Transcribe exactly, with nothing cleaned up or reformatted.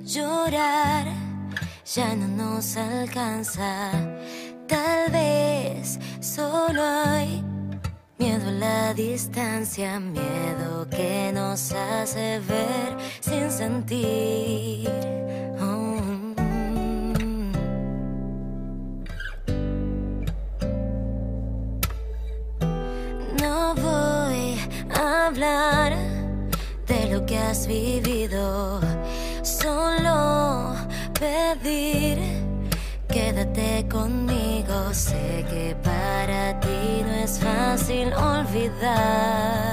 Llorar ya no nos alcanza. Tal vez solo hay miedo a la distancia, miedo que nos hace ver sin sentir. Oh. No voy a hablar de lo que has vivido, solo pedir, quédate conmigo. Sé que para ti no es fácil olvidar.